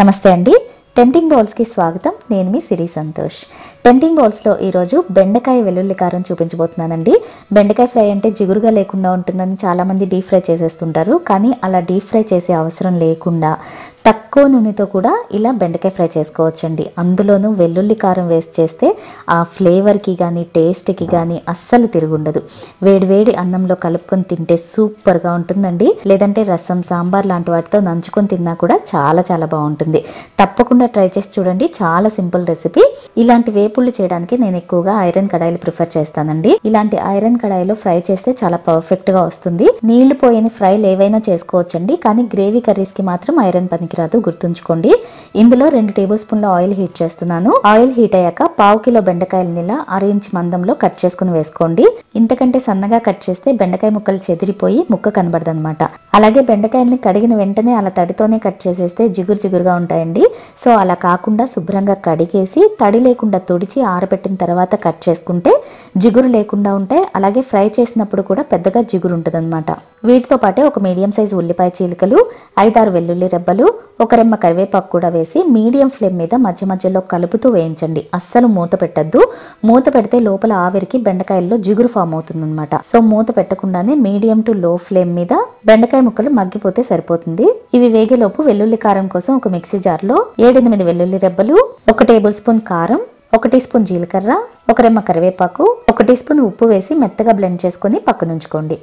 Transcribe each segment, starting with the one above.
నమస్తే అండి. Tempting bowls కి స్వాగతం. నేను మీ సిరి సంతోష్. టెంప్టింగ్ బౌల్స్ లో ఈ రోజు బెండకాయ వెల్లుల్లి కారం చూపించబోతున్నానండి. బెండకాయ ఫ్రై అంటే జిగురుగా లేకుండా ఉంటుందని చాలా మంది డీప్ ఫ్రై చేసేస్తుంటారు. కానీ అలా డీప్ ఫ్రై చేసే అవసరం లేకుండా తక్కువ నూనెతో కూడా ఇలా బెండకాయ ఫ్రై చేసుకోవచ్చండి. అందులోనూ వెల్లుల్లి కారం వేసి చేస్తే ఆ ఫ్లేవర్కి కానీ టేస్ట్కి కానీ అస్సలు తిరుగుండదు. వేడివేడి అన్నంలో కలుపుకొని తింటే సూపర్గా ఉంటుందండి. లేదంటే రసం, సాంబార్ లాంటి వాటితో నంచుకొని తిన్నా కూడా చాలా చాలా బాగుంటుంది. తప్పకుండా ట్రై చేసి చూడండి. చాలా సింపుల్ రెసిపీ. ఇలాంటి వేపుళ్ళు చేయడానికి నేను ఎక్కువగా ఐరన్ కడాయిలు ప్రిఫర్ చేస్తానండి. ఇలాంటి ఐరన్ కడాయిలో ఫ్రై చేస్తే చాలా పర్ఫెక్ట్గా వస్తుంది. నీళ్లు పోయని ఫ్రైలు ఏవైనా చేసుకోవచ్చండి. కానీ గ్రేవీ కర్రీస్కి మాత్రం ఐరన్ పనికి రాదు, గుర్తుంచుకోండి. ఇందులో 2 టేబుల్ స్పూన్ల ఆయిల్ హీట్ చేస్తున్నాను. ఆయిల్ హీట్ అయ్యాక 1/2 కిలో బెండకాయలని ఇలా 1/2 ఇంచ్ మందంలో కట్ చేసుకుని వేసుకోండి. ఇంతకంటే సన్నగా కట్ చేస్తే బెండకాయ ముక్కలు చెదిరిపోయి ముక్క కనబడదు అనమాట. అలాగే బెండకాయల్ని కడిగిన వెంటనే అలా తడితోనే కట్ చేసేస్తే జిగురుగా ఉంటాయండి. సో అలా కాకుండా శుభ్రంగా కడిగేసి తడి లేకుండా తుడిచి ఆరబెట్టిన తర్వాత కట్ చేసుకుంటే జిగురు లేకుండా ఉంటాయి. అలాగే ఫ్రై చేసినప్పుడు కూడా పెద్దగా జిగురు ఉంటుంది అనమాట. వీటితో పాటే ఒక మీడియం సైజు ఉల్లిపాయ చీలికలు, 5-6 వెల్లుల్లి రెబ్బలు, 1 రెమ్మ కరివేపాకు కూడా వేసి మీడియం ఫ్లేమ్ మీద మధ్య మధ్యలో కలుపుతూ వేయించండి. అస్సలు మూత పెట్టద్దు. మూత పెడితే లోపల ఆవిరికి బెండకాయల్లో జిగురు ఫామ్ అవుతుంది అనమాట. సో మూత పెట్టకుండానే మీడియం టు లో ఫ్లేమ్ మీద బెండకాయ ముక్కలు మగ్గిపోతే సరిపోతుంది. ఇవి వేగేలోపు వెల్లుల్లి కారం కోసం ఒక మిక్సీ జార్లో 7-8 వెల్లుల్లి రెబ్బలు, 1 టేబుల్ స్పూన్ కారం, 1 టీ స్పూన్ జీలకర్ర, 1 రెమ్మ కరివేపాకు, 1 టీ స్పూన్ ఉప్పు వేసి మెత్తగా బ్లెండ్ చేసుకుని పక్కనుంచుకోండి.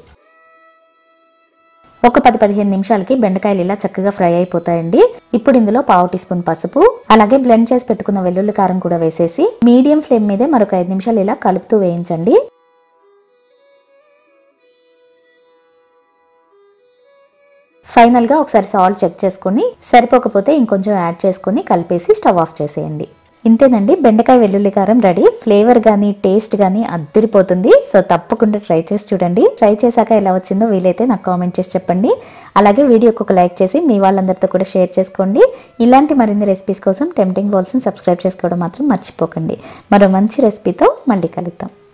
ఒక 10-15 నిమిషాలకి బెండకాయలు ఇలా చక్కగా ఫ్రై అయిపోతాయండి. ఇప్పుడు ఇందులో 1/2 టీ స్పూన్ పసుపు, అలాగే బ్లెండ్ చేసి పెట్టుకున్న వెల్లుల్లి కారం కూడా వేసేసి మీడియం ఫ్లేమ్ మీదే మరొక 5 నిమిషాలు ఇలా కలుపుతూ వేయించండి. ఫైనల్గా ఒకసారి సాల్ట్ చెక్ చేసుకుని సరిపోకపోతే ఇంకొంచెం యాడ్ చేసుకుని కలిపేసి స్టవ్ ఆఫ్ చేసేయండి. ఇంతేనండి, బెండకాయ వెల్లుల్లి కారం రెడీ. ఫ్లేవర్ కానీ టేస్ట్ కానీ అద్దిరిపోతుంది. సో తప్పకుండా ట్రై చేసి చూడండి. ట్రై చేశాక ఎలా వచ్చిందో వీలైతే నాకు కామెంట్ చేసి చెప్పండి. అలాగే వీడియోకి ఒక లైక్ చేసి మీ వాళ్ళందరితో కూడా షేర్ చేసుకోండి. ఇలాంటి మరిన్ని రెసిపీస్ కోసం టెంప్టింగ్ బౌల్స్ని సబ్స్క్రైబ్ చేసుకోవడం మాత్రం మర్చిపోకండి. మరో మంచి రెసిపీతో మళ్ళీ కలుద్దాం.